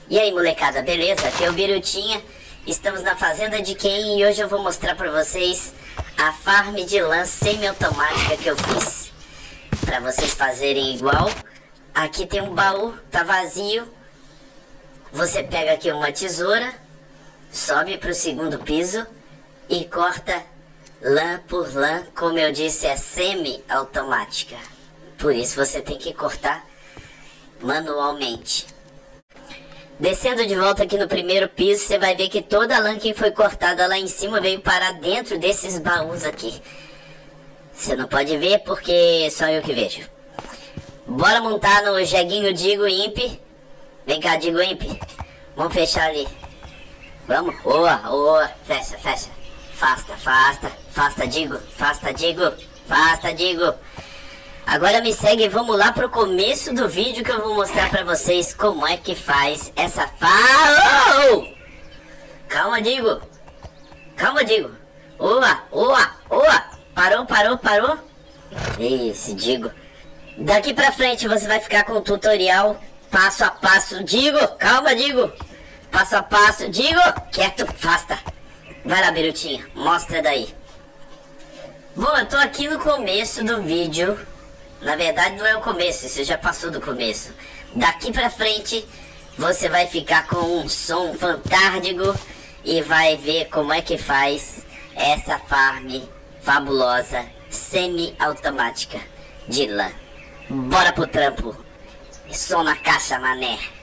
E aí molecada, beleza? Aqui é o Birutinha, estamos na fazenda de quem e hoje eu vou mostrar pra vocês a farm de lã semi-automática que eu fiz. Pra vocês fazerem igual. Aqui tem um baú, tá vazio. Você pega aqui uma tesoura, sobe pro segundo piso e corta lã por lã. Como eu disse, é semi-automática. Por isso você tem que cortar manualmente. Descendo de volta aqui no primeiro piso, você vai ver que toda a lã que foi cortada lá em cima veio parar dentro desses baús aqui. Você não pode ver porque só eu que vejo. Bora montar no jeguinho Digo Imp. Vem cá, Digo Imp. Vamos fechar ali. Vamos. Oa. Fecha. Afasta, Digo. Afasta, Digo. Agora me segue e vamos lá pro começo do vídeo que eu vou mostrar pra vocês como é que faz essa Calma, Digo. Oa. Parou. Isso, Digo. Daqui pra frente você vai ficar com o tutorial passo a passo. Digo, calma, Digo. Passo a passo. Digo, quieto, afasta. Vai lá, Birutinha, mostra daí. Bom, eu tô aqui no começo do vídeo. Na verdade não é o começo, isso já passou do começo. Daqui pra frente você vai ficar com um som fantástico e vai ver como é que faz essa farm fabulosa semi-automática de lã. Bora pro trampo. Som na caixa, mané.